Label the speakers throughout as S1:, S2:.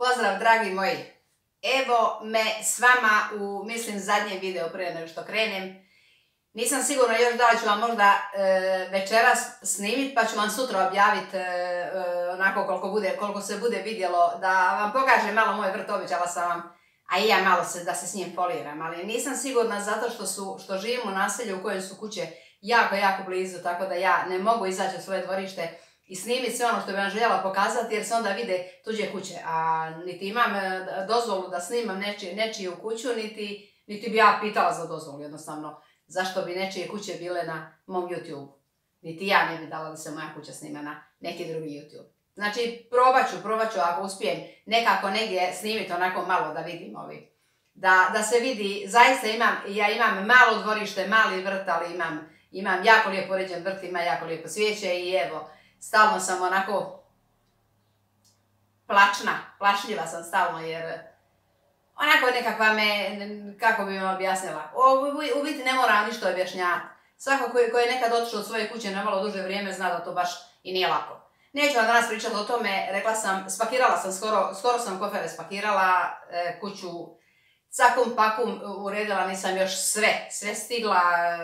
S1: Pozdrav dragi moji, evo me s vama u, mislim, zadnjem videu prije nego što krenem. Nisam sigurna još da li ću vam možda večeras snimiti, pa ću vam sutra objaviti onako koliko se bude vidjelo, da vam pokažem malo moj vrt, obećala sam vam, a i ja malo da se s njim foliram, ali nisam sigurna zato što živim u naselju u kojem su kuće jako blizu, tako da ja ne mogu izaći u svoje dvorište i snimiti sve ono što bi vam željela pokazati, jer se onda vide tuđe kuće, a niti imam dozvolu da snimam nečiju kuću, niti bi ja pitala za dozvolu, jednostavno, zašto bi nečije kuće bile na mom YouTube. Niti ja ne bi dala da se moja kuća snima na neki drugi YouTube. Znači, probat ću ako uspijem nekako negdje snimiti onako malo da vidim da se vidi, zaista ja imam malo dvorište, mali vrt, ali imam jako lijepo uređen vrt, ima jako lijepo cvijeće i evo, stalno sam onako plašljiva sam stalno jer onako nekakva kako bi vam objasnila, u biti ne mora ništa objašnjavati. Svako ko je nekad otišao od svoje kuće na malo duže vrijeme zna da to baš i nije lako. Neću vam danas pričati o tome, rekla sam, spakirala sam, skoro sam kofere spakirala, kuću cakum pakum uredila, nisam još sve stigla,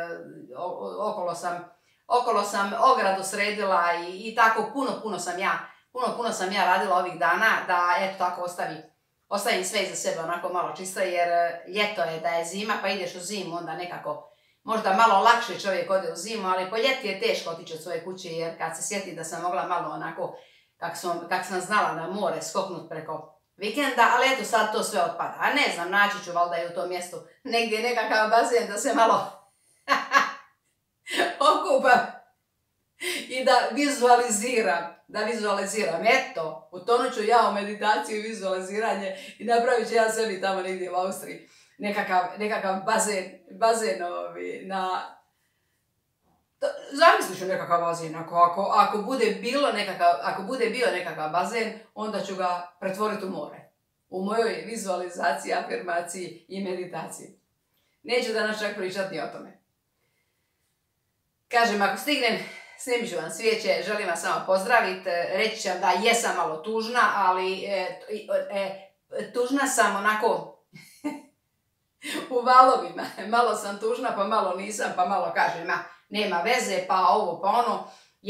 S1: okolo sam ogradu sredila i tako puno sam ja radila ovih dana da eto tako ostavim sve iza sebe onako malo čisto, jer ljeto je, da je zima pa ideš u zimu, onda nekako možda malo lakše čovjek ode u zimu, ali po ljeti je teško otići od svoje kuće, jer kad se sjeti da sam mogla malo onako kak sam znala na more skoknut preko vikenda, ali eto sad to sve otpada. A ne znam, naći ću valjda i u tom mjestu negdje nekakav bazen da se malo okupam i da vizualiziram. Eto, utonut ću ja u meditaciju i vizualiziranje i napravit ću ja sebi tamo negdje u Austriji nekakav bazen na... Zamislit ću nekakav bazen, ako bude bio nekakav bazen, onda ću ga pretvoriti u more. U mojoj vizualizaciji, afirmaciji i meditaciji. Neću danas čak pričati ni o tome. Kažem, ako stignem, snimit ću vam cvijeće, želim vas samo pozdraviti, reći ću vam da jesam malo tužna, ali tužna sam onako u valovima. Malo sam tužna, pa malo nisam, pa malo kažem, nema veze, pa ovo, pa ono.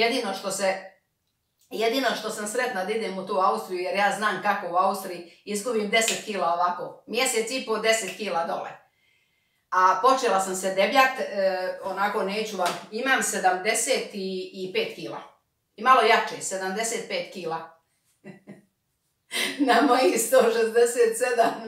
S1: Jedino što sam sretna da idem u tu Austriju, jer ja znam kako u Austriji izgubim 10 kila ovako, mjesec i po 10 kila dole. A počela sam se debljat, onako neću vam, imam 75 kila. I malo jače, 75 kila. Na mojih 167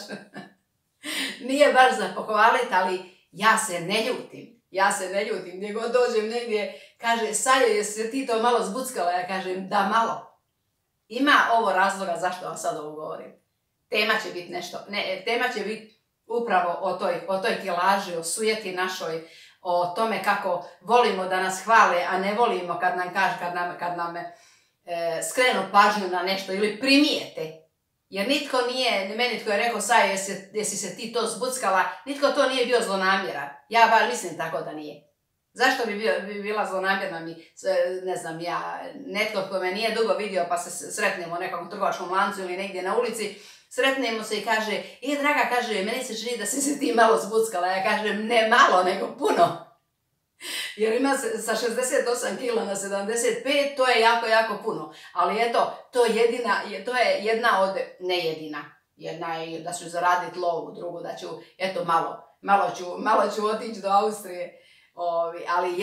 S1: nije baš za pohvalit, ali ja se ne ljutim. Gdje god dođem negdje, kaže, Sajo, jesi se ti to malo zbuckala? Ja kažem, da malo. Ima ovo razloga zašto vam sad ovo govorim. Tema će biti upravo o toj kilaži, o sujeti našoj, o tome kako volimo da nas hvale, a ne volimo kad nam skrenu pažnju na nešto ili primijete. Jer nitko nije, meni tko je rekao, Sajo, jesi se ti to zbuckala, nitko to nije bio zlonamjeran. Ja bar mislim tako da nije. Zašto bi bila zlonamjerna ne znam ja, netko ko me nije dugo vidio pa se sretnemo u nekom trgovačkom lancu ili negdje na ulici, sretnemo se i kaže, draga, kaže, meni se čini da si se ti malo zbuckala. Ja kažem, ne malo, nego puno. Jer ima sa 68 kila na 75, to je jako puno. Ali eto, to je jedna od, ne jedina. Jedna je da ću zaraditi lovu, drugu da ću, eto, malo ću otići do Austrije. Ali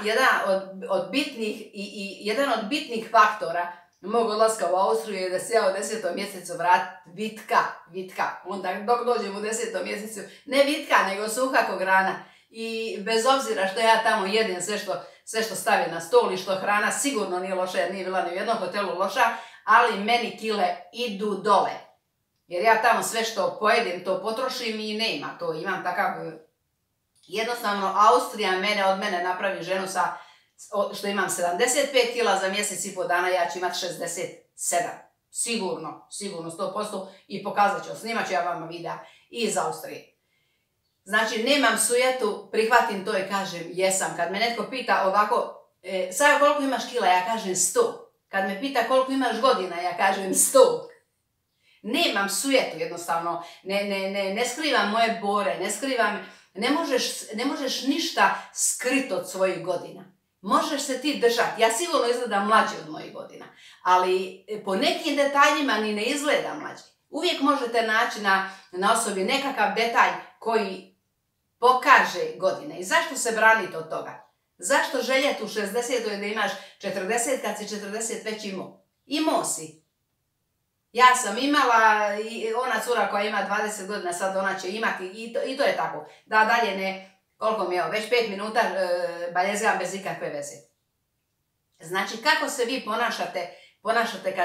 S1: jedan od bitnih faktora mog odlaska u Austriju je da se ja u 10. mjesecu vratim vitka. Onda dok dođem u 10. mjesecu, ne vitka, nego suha ko grana. I bez obzira što ja tamo jedem sve što stavim na stol i što hrana sigurno nije loša, jer nije bila ni u jednom hotelu loša, ali meni kile idu dole. Jer ja tamo sve što pojedem to potrošim i nema to, imam takav... Jednostavno, Austrija od mene napravi ženu što imam 75 kila za mjesec i po dana, ja ću imati 67. Sigurno 100% i pokazat ću, snimat ću ja vama videa iz Austrije. Znači, nemam sujetu, prihvatim to i kažem jesam. Kad me netko pita ovako, Sajo, koliko imaš kila? Ja kažem 100. Kad me pita koliko imaš godina, ja kažem 100. Nemam sujetu jednostavno, ne skrivam moje bore, ne možeš ništa skriti od svojih godina. Možeš se ti držati, ja sigurno izgledam mlađe od mojih godina, ali po nekim detaljima ni ne izgleda mlađe. Uvijek možete naći na osobi nekakav detalj koji pokaže godine. I zašto se braniti od toga? Zašto željeti u 60. da imaš 40 kad si 40 već imao? Imao si. Ja sam imala, i ona cura koja ima 20 godina, sad ona će imati, i to je tako. Da dalje ne, koliko mi je, već 5 minuta baljezivam bez ikakve veze. Znači, kako se vi ponašate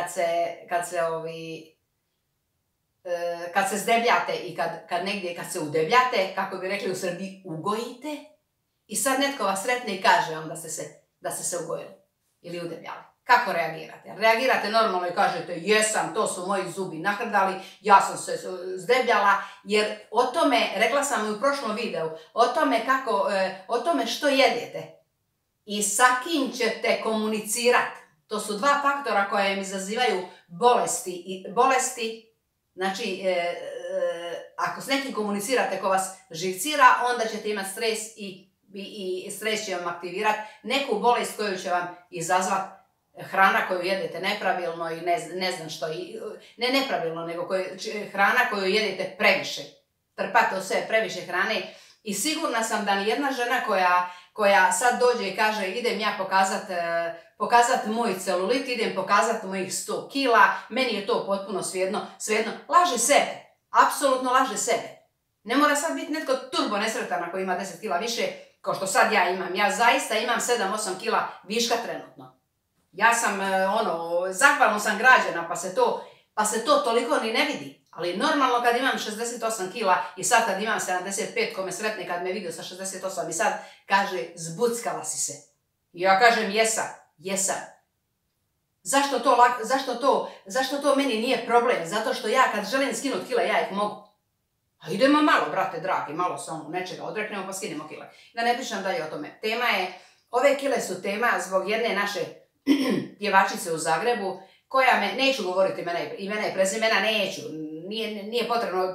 S1: kad se zdebljate i kad se udebljate, kako bi rekli u Srbiji, ugojite, i sad netko vas sretne i kaže vam da ste se ugojili ili udebljali. Kako reagirate? Reagirate normalno i kažete jesam, to su moji zubi nahrdali, ja sam se zdebljala, jer o tome, rekla sam i u prošlom videu, o tome što jedete i sa kim ćete komunicirati. To su dva faktora koja im izazivaju bolesti. Znači, ako s nekim komunicirate ko vas živcira, onda ćete imati stres i stres će vam aktivirati neku bolest koju će vam izazvati hrana koju jedete nepravilno i ne znam što. Ne nepravilno, nego hrana koju jedete previše. Trpate u sebe previše hrane i sigurna sam da nijedna žena koja sad dođe i kaže idem ja pokazat moj celulit, idem pokazat mojih 100 kila, meni je to potpuno svejedno, laže sebe, apsolutno laže sebe. Ne mora sad biti netko turbo nesretan ako ima 10 kila više, kao što sad ja imam. Ja zaista imam 7-8 kila viška trenutno. Ja sam, zahvalno sam građena, pa se to toliko ni ne vidi. Ali normalno kad imam 68 kila i sad kad imam 75, ko me sretne kad me vidio sa 68 i sad kaže zbuckala si se. I ja kažem jesam. Zašto to meni nije problem? Zato što ja kad želim skinuti kila, ja ih mogu. A idemo malo, brate dragi, malo samo nečega odreknemo pa skinemo kila. Da ne pričam dalje o tome. Ove kile su tema zbog jedne naše pjevačice u Zagrebu, koja neću govoriti imena i prezimena, neću. Nije potrebno,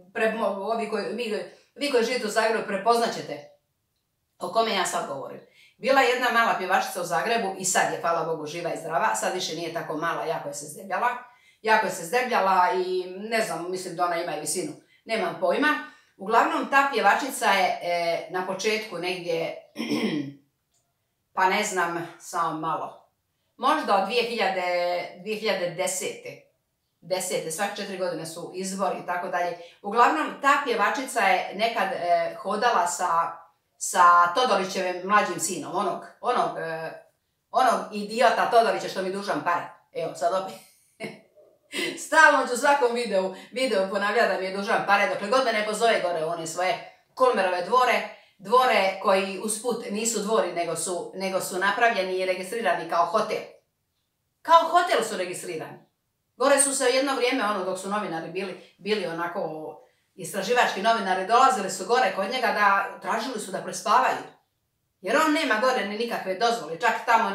S1: vi koji živite u Zagrebu prepoznat ćete o kome ja sad govorim. Bila je jedna mala pjevačica u Zagrebu i sad je, hvala Bogu, živa i zdrava, sad više nije tako mala, jako je se zdebljala i ne znam, mislim da ona ima i visinu, nemam pojma. Uglavnom, ta pjevačica je na početku negdje, pa ne znam, samo malo, možda od 2010. Svake 4 godine su izbori i tako dalje. Uglavnom, ta pjevačica je nekad hodala sa Todorićevim mlađim sinom, onog idiota Todorića što mi dužan pare. Evo, sad opet. Stalno ću u svakom videu ponavljati da mi je dužan pare, dokle god me ne pozove gore u one svoje Kulmerove dvore koji usput nisu dvori, nego su napravljeni i registrirani kao hotel. Kao hotel su registrirani. Gore su se jedno vrijeme, dok su novinari bili onako, istraživački novinari, dolazili su gore kod njega tražili su da prespavaju. Jer on nema gore ni nikakve dozvole, čak tamo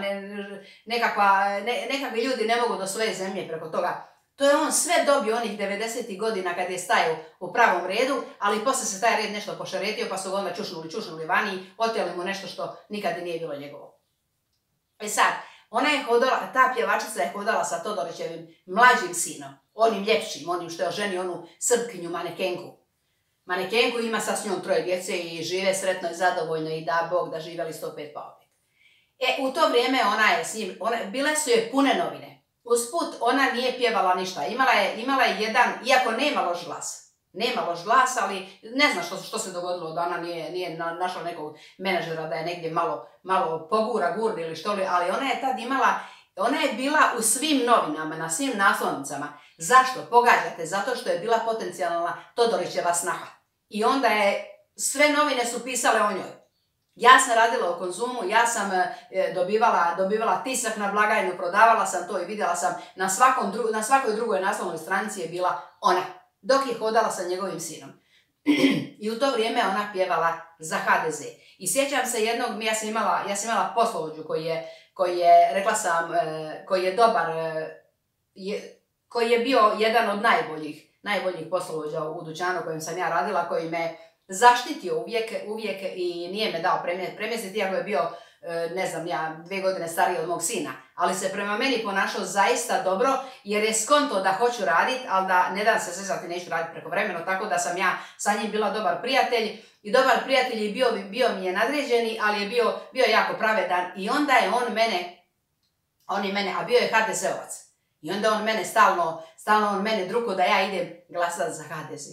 S1: nekakvi ljudi ne mogu do svoje zemlje preko toga. To je on sve dobio onih 90. godina kad je stajao u pravom redu, ali poslije se taj red nešto pošaretio pa su ga onda čušnuli vani i oteli mu nešto što nikad nije bilo njegovo. E sad, ta pjevačica je hodala sa Todorićevim mlađim sinom, onim ljepšim, onim što je oženio onu Srpkinju manekenku. Manekenku ima sa s njom 3 djece i žive sretno i zadovoljno i da Bog da živjeli 105 pa opet. U to vrijeme ona je s njim, bile su je pune novine. Usput ona nije pjevala ništa, imala je jedan, iako nema loš glas, ali ne znam što se dogodilo da ona nije našla nekog menadžera da je negdje malo gurni ili što li, ali ona je tad ona je bila u svim novinama, na svim naslovnicama. Zašto? Pogađate, zato što je bila potencijalna Todorićeva snaha. I onda sve novine su pisale o njoj. Ja sam radila u Konzumu, ja sam dobivala tisak na blagajnu, prodavala sam to i vidjela sam na svakoj drugoj naslovnoj stranici je bila ona, dok je hodala sa njegovim sinom. I u to vrijeme ona pjevala za HDZ. I sjećam se jednog, ja sam imala poslovođu koji je, rekla sam, koji je dobar, koji je bio jedan od najboljih poslovođa u dućanu kojem sam ja radila, koji me zaštitio uvijek i nije me dao premjestiti, iako je bio, ne znam, ja 2 godine stariji od mog sina, ali se prema meni ponašao zaista dobro, jer je skonto da hoću raditi, ali da ne dam se sezati, neću raditi prekovremeno, tako da sam ja sa njim bila dobar prijatelj, i dobar prijatelj i bio mi je nadređeni, ali je bio jako pravedan, i onda je on i mene, a bio je HDZ-ovac, i onda on mene stalno on mene druko da ja idem glasati za HDZ.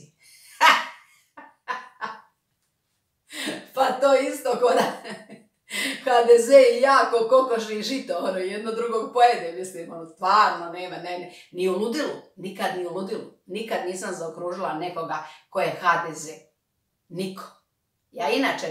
S1: Pa to isto ko da HDZ i ja ko kokoš i žito, jedno drugog pojede, mislim, stvarno nema, ni u ludilu, nikad nisam zaokružila nekoga ko je HDZ. Niko. Ja inače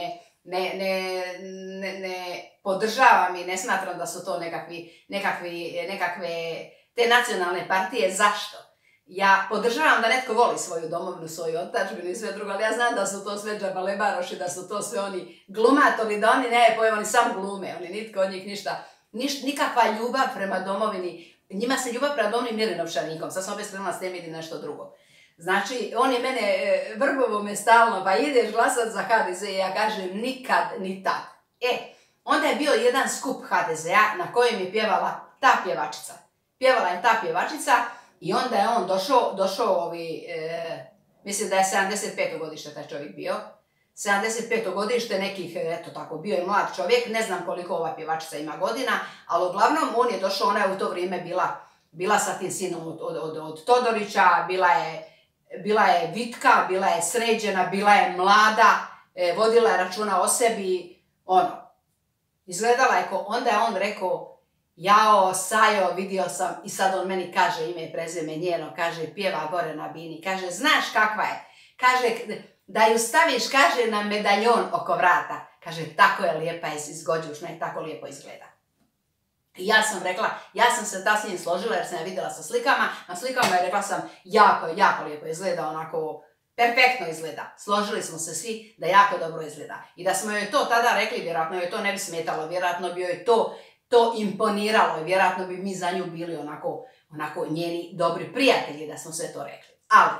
S1: ne podržavam i ne smatram da su to nekakve te nacionalne partije. Zašto? Ja podržavam da netko voli svoju domovinu, svoju otadžbinu i sve drugo, ali ja znam da su to sve džabalebaroši, da su to sve oni glumatori, da oni ne pojma, oni sam glume, oni nitko od njih nikakva ljubav prema domovini, njima se ljubav prema domovini mjeri novčanikom, sad sam opet skrenula s teme, nešto drugo. Znači, on je mene vrbovo me stalno, pa ideš glasat za HDZ, i ja kažem nikad ni tad. Onda je bio jedan skup HDZ-a na kojem je pjevala ta pjevačica. Pjevala je ta pjevačica i onda je on došao mislim da je 75. godište taj čovjek bio. 75. godište nekih, eto tako, bio je mlad čovjek, ne znam koliko ova pjevačica ima godina, ali uglavnom on je došao, ona je u to vrijeme bila sa tim sinom od Todorića, bila je vitka, bila je sređena, bila je mlada, vodila je računa o sebi, izgledala je onda je on rekao, jao, Sajo, vidio sam, i sad on meni kaže ime i prezime njeno, kaže, pjeva gore na bini, kaže, znaš kakva je, kaže, da ju staviš, kaže, na medaljon oko vrata, kaže, tako je lijepa, izgođušna i tako lijepo izgleda. I ja sam rekla, ja sam se ta s njim složila jer sam je vidjela sa slikama, na slikama je rekla sam, jako lijepo izgleda, onako, perfektno izgleda. Složili smo se svi da jako dobro izgleda. I da smo joj to tada rekli, vjerojatno joj to ne bi smetalo, vjerojatno bi joj to imponiralo i vjerojatno bi mi za nju bili onako njeni dobri prijatelji da smo sve to rekli. Ali,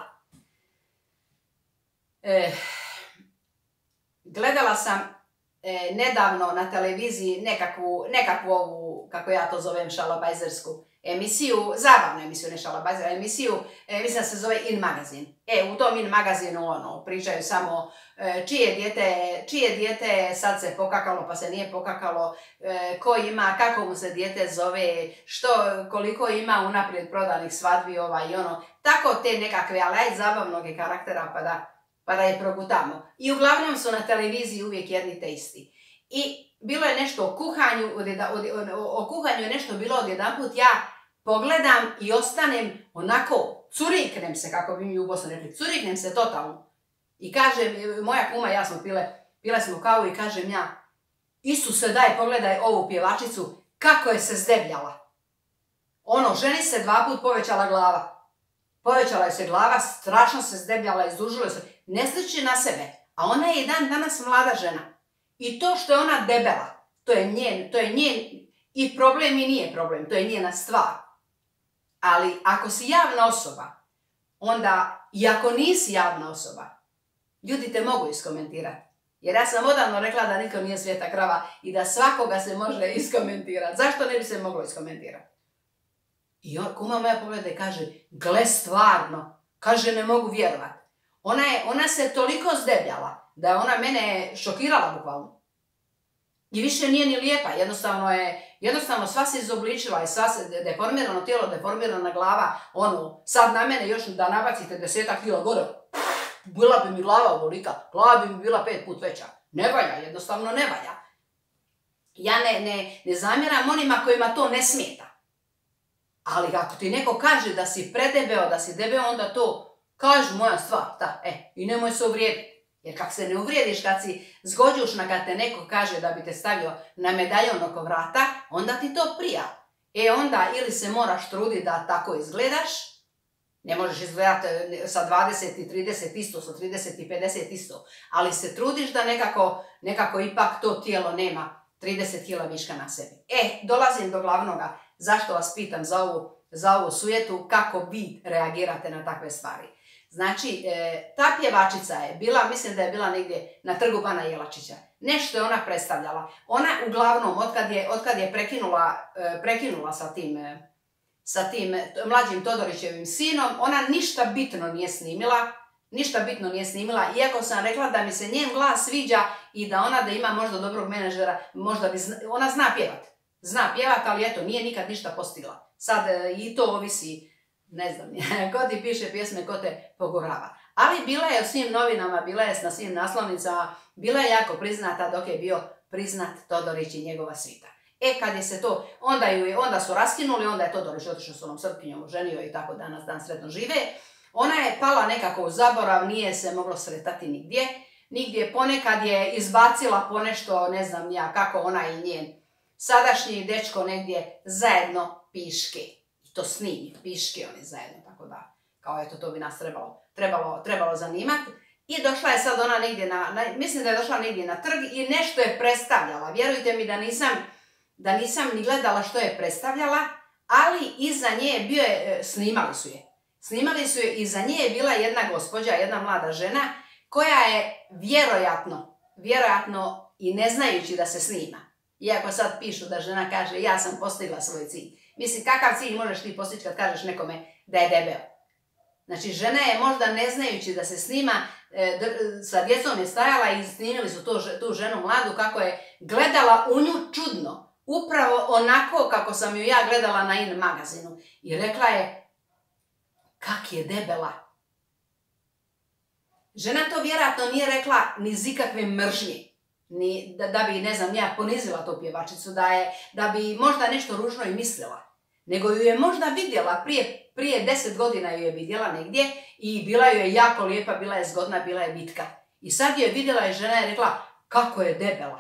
S1: gledala sam nedavno na televiziji nekakvu ovu, kako ja to zovem, šalabajzersku emisiju, zabavnu emisiju, ne šalabajzer, emisiju, mislim da se zove In Magazin. U tom In Magazinu pričaju samo čije dijete sad se pokakalo pa se nije pokakalo, ko ima, kako mu se dijete zove, koliko ima unaprijed prodanih svadbi i tako te nekakve, ali zabavnog je karaktera pa da je progutamo. I uglavnom su na televiziji uvijek jedni te isti. I bilo je nešto o kuhanju je nešto bilo odjedanput, ja pogledam i ostanem onako, curiknem se, kako bi mi u Bosni rekli, curiknem se totalno. I kažem, moja kuma i ja smo pile smo kavu i kažem ja, Isuse daj, pogledaj ovu pjevačicu, kako je se zdebljala. Ženi se 2 puta povećala glava. Povećala je se glava, strašno se zdebljala, izdužila se, ne sliči na sebe. A ona je i dan danas mlada žena. I to što je ona debela, to je njen i problem i nije problem, to je njena stvar. Ali ako si javna osoba, onda i ako nisi javna osoba, ljudi te mogu iskomentirati. Jer ja sam odavno rekla da niko nije svijeta krava i da svakoga se može iskomentirati. Zašto ne bi se moglo iskomentirati? I kuma moja pogleda i kaže, gle stvarno, kaže ne mogu vjerovati. Ona se toliko zdebljala da je ona mene šokirala bukvalno. I više nije ni lijepa, jednostavno sva se izobličila i sva se deformirano tijelo, deformirana glava, sad na mene još da nabacite 10 kila gore, bila bi mi glava ovolika, glava bi mi bila 5 puta veća. Ne valja, jednostavno ne valja. Ja ne zamjeram onima kojima to ne smeta. Ali ako ti neko kaže da si predebeo, da si debeo, onda to kažu moja stvar, i nemoj se uvrijediti. Jer kak se ne uvrijediš, kad si zgođušna, kad te neko kaže da bi te stavio na medaljon oko vrata, onda ti to prija. Onda ili se moraš truditi da tako izgledaš, ne možeš izgledati sa 20 i 30 isto, sa 30 i 50 isto, ali se trudiš da nekako ipak to tijelo nema 30 kila viška na sebi. Dolazim do glavnoga. Zašto vas pitam za ovu za ovu sujetu, kako vi reagirate na takve stvari. Znači, ta pjevačica je bila, mislim da je bila negdje na Trgu Bana Jelačića. Nešto je ona predstavljala. Ona uglavnom, otkad je prekinula sa tim mlađim Todorićevim sinom, ona ništa bitno nije snimila, iako sam rekla da mi se njen glas sviđa i da ona da ima možda dobrog menadžera, možda bi, ona zna pjevat, ali eto, nije nikad ništa postigla. Sad i to ovisi, ne znam, ko ti piše pjesme, ko te pogurava. Ali bila je u svim novinama, bila je na svim naslovnicama, bila je jako priznata dok je bio priznat Todorić i njegova svita. Kad je se to, onda su raskinuli, onda je Todorić otišao s onom Srpkinjom, oženio i tako danas dan sretno žive. Ona je pala nekako u zaborav, nije se moglo sretati nigdje. Ponekad je izbacila ponešto, ne znam ja kako ona i njen sadašnji dečko negdje zajedno piške. I to snimi, piške oni zajedno, tako da, kao eto, to bi nas trebalo zanimati. I došla je sad ona negdje mislim da je došla negdje na trg i nešto je predstavljala. Vjerujte mi da nisam ni gledala što je predstavljala, ali iza nje snimali su je, iza nje je bila jedna gospođa, jedna mlada žena, koja je vjerojatno i ne znajući da se snima. Iako sad pišu da žena kaže, ja sam postigla svoj cilj. Mislim, kakav cilj možeš ti postići kad kažeš nekome da je debel? Znači, žena je možda ne znajući da se snima, sa djecom je stajala i snimili su tu ženu mladu kako je gledala u nju čudno. Upravo onako kako sam ju ja gledala na In magazinu. I rekla je, kak je debela. Žena to vjerojatno nije rekla ni iz ikakve mržnje. Da bi, ne znam, ja ponizila tu pjevačicu, da bi možda nešto ružno i mislila. Nego ju je možda vidjela, prije 10 godina ju je vidjela negdje i bila ju je jako lijepa, bila je zgodna, bila je vitka. I sad ju je vidjela i žena je rekla, kako je debela.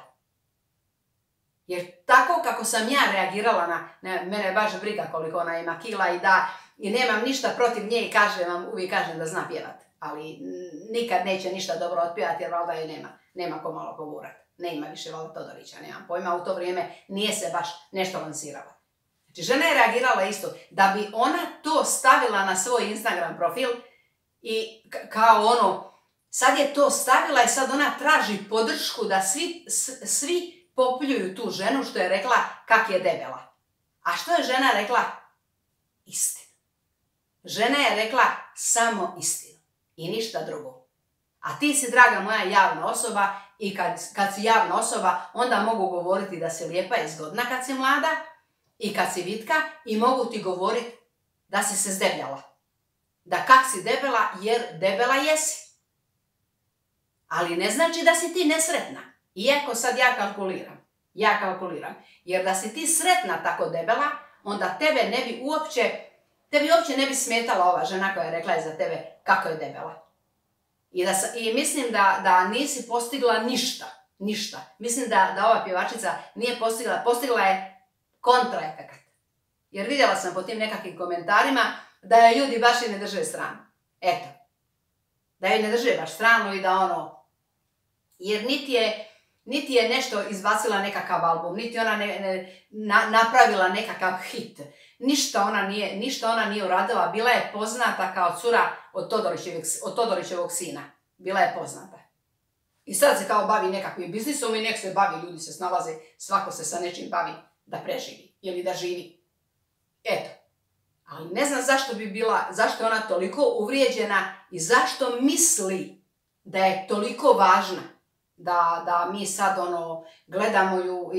S1: Jer tako kako sam ja reagirala mene baš briga koliko ona ima kila i nemam ništa protiv nje i uvijek kažem da zna pjevat. Ali nikad neće ništa dobro otpjevati jer valjda joj nema ko malo pogurat. Ne ima više valjda Todorića, nemam pojma, u to vrijeme nije se baš nešto lansirala. Znači žena je reagirala isto, da bi ona to stavila na svoj Instagram profil i kao ono, sad je to stavila i sad ona traži podršku da svi popljuju tu ženu što je rekla kak je debela. A što je žena rekla? Istinu. Žena je rekla samo istinu i ništa drugo. A ti si, draga moja, javna osoba i kad si javna osoba, onda mogu govoriti da si lijepa i zgodna kad si mlada i kad si vitka i mogu ti govoriti da si se zdebljala. Da kak si debela jer debela jesi. Ali ne znači da si ti nesretna. Iako sad ja kalkuliram. Jer da si ti sretna tako debela, onda tebi uopće ne bi smetala ova žena koja je rekla je za tebe kako je debela. I mislim da nisi postigla ništa. Mislim da ova pjevačica nije postigla je kontraefekat. Jer vidjela sam po tim nekakvim komentarima da je ljudi baš i ne drže stranu. Eto. Da je ne drže baš stranu i da ono... Jer niti je nešto izbacila nekakav album, niti ona napravila nekakav hit. Ništa ona nije uradila, bila je poznata kao cura od Todorićevog sina. Bila je poznata. I sad se kao bavi nekakvim biznisom i nek se bavi, ljudi se snalaze, svako se sa nečim bavi da preživi ili da živi. Eto. Ali ne znam zašto je ona toliko uvrijeđena i zašto misli da je toliko važna. Da mi sad gledamo ju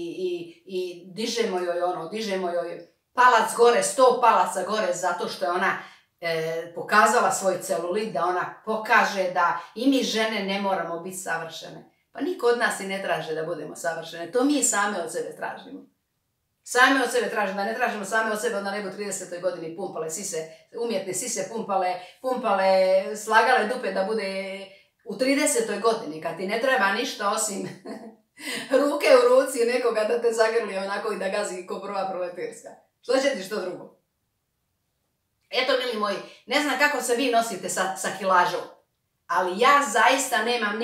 S1: i dižemo joj palac gore, 100 palaca gore zato što je ona pokazala svoj celulit, da ona pokaže da i mi žene ne moramo biti savršene. Pa niko od nas i ne traže da budemo savršene, to mi same od sebe tražimo. Same od sebe tražimo, da ne tražimo same od sebe, onda ne bi u 30. godini pumpale sise, umjetne sise pumpale, slagale dupe da bude u 30. godini, kad ti ne treba ništa osim ruke u ruci nekoga da te zagrli onako i da gazi ko prva proleterska. Što će ti što drugo? Eto, mili moji, ne znam kako se vi nosite sa kilažom, ali ja zaista nemam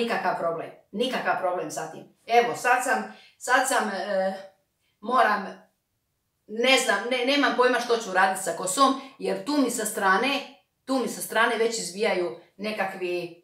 S1: nikakav problem sa tim. Evo, sad sam moram ne znam, nemam pojma što ću raditi sa kosom, jer tu mi sa strane već izbijaju nekakvi...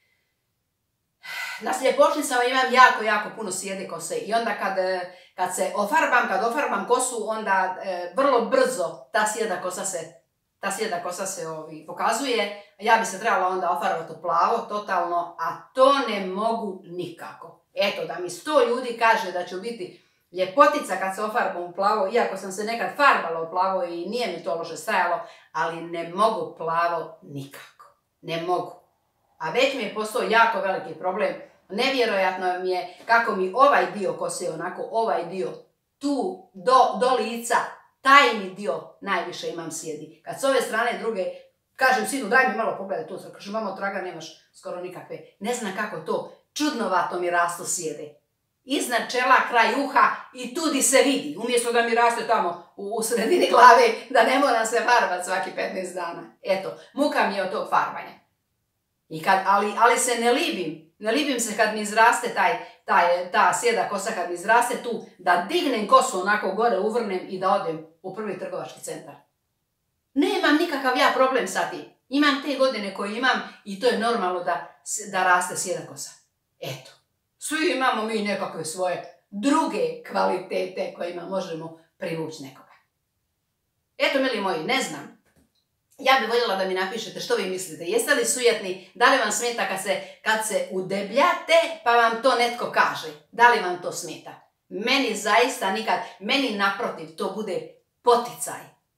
S1: Na sljepočnicama imam jako puno sjede kose i onda kad ofarbam kosu, onda vrlo brzo ta sjeda kosa se pokazuje. Ja bi se trebala onda ofarbati u plavo, totalno, a to ne mogu nikako. Eto, da mi 100 ljudi kaže da ću biti ljepotica kad se ofarbam u plavo, iako sam se nekad farbala u plavo i nije mi to loše stajalo, ali ne mogu plavo nikako. Ne mogu. A već mi je postao jako veliki problem. Nevjerojatno mi je kako mi ovaj dio kose, onako ovaj dio, tu do lica, tajni dio najviše imam sjedi. Kad s ove strane druge, kažem sinu daj mi malo pogledaj tu, kaže mamo traga nemaš skoro nikakve. Ne znam kako to, čudnovato mi rastu sjede. Iznad čela, kraj uha i tudi se vidi, umjesto da mi raste tamo u sredini glave, da ne moram se farbati svaki 15 dana. Eto, muka mi je od tog farbanja. Ali se ne libim se kad mi izraste ta sjeda kosa, kad mi izraste tu, da dignem kosu onako gore, uvrnem i da odem u prvi trgovački centar. Nemam nikakav ja problem sa tim. Imam te godine koje imam i to je normalno da raste sjeda kosa. Eto. Svi imamo mi nekakve svoje druge kvalitete kojima možemo privući nekoga. Eto, mili moji, ne znam. Ja bih voljela da mi napišete što vi mislite. Jeste li sujetni? Da li vam smeta kad se udebljate pa vam to netko kaže? Da li vam to smeta? Meni zaista nikad, meni naprotiv to bude poticaj.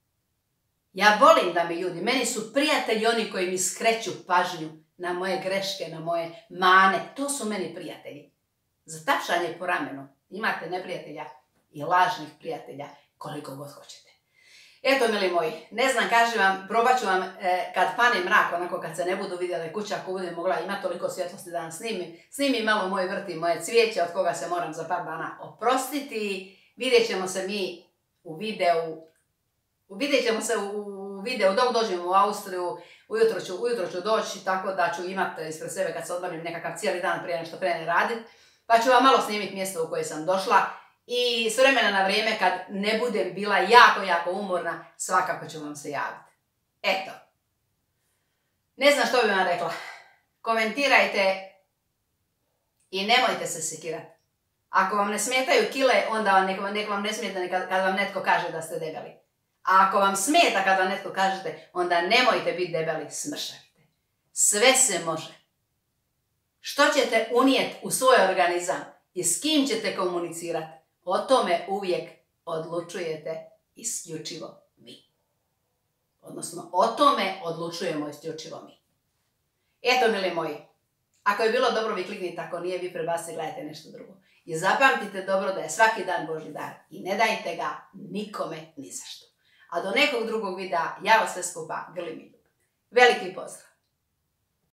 S1: Ja volim da mi ljudi, meni su prijatelji oni koji mi skreću pažnju na moje greške, na moje mane. To su meni prijatelji. Za tapšanje po ramenu imate neprijatelja i lažnih prijatelja koliko god hoćete. Eto, mili moji, ne znam, kažem vam, probat ću vam kad pane mrak, onako kad se ne budu vidjeli kuća, ako budem mogla imati toliko svjetlosti da vam snimim malo moj vrt i moje cvijeće, od koga se moram za par dana oprostiti. Vidjet ćemo se mi u videu, dok dođem u Austriju, ujutro ću doći, tako da ću imati ispred sebe kad se odmornim nekakav cijeli dan prije nešto krene raditi, pa ću vam malo snimiti mjesto u koje sam došla. I s vremena na vrijeme kad ne budem bila jako umorna, svakako ću vam se javiti. Eto. Ne znam što bi vam rekla. Komentirajte i nemojte se sekirati. Ako vam ne smetaju kile, onda nek vam ne smeta kad vam netko kaže da ste debeli. A ako vam smeta kad vam netko kažete, onda nemojte biti debeli, smršavite. Sve se može. Što ćete unijeti u svoj organizam i s kim ćete komunicirati? O tome uvijek odlučujete isključivo vi. Odnosno, o tome odlučujemo isključivo mi. Eto, mili moji, ako je bilo dobro, vi kliknite, ako nije, vi prebacite, gledajte nešto drugo. I zapamtite dobro da je svaki dan Božji dar i ne dajte ga nikome ni za što. A do nekog drugog videa, ja vas sve skupa grlim i ljubim. Veliki pozdrav!